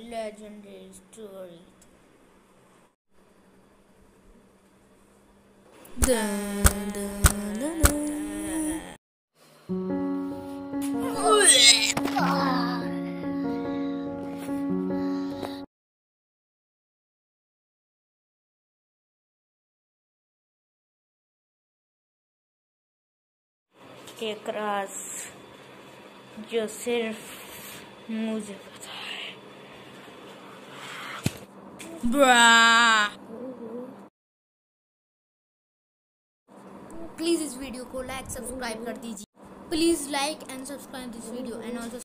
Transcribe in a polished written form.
legendary story. Dun, dun, dun, dun. एक राज जो सिर्फ मुझे पता है। प्लीज इस वीडियो को लाइक सब्सक्राइब कर दीजिए। Please like and subscribe this video and also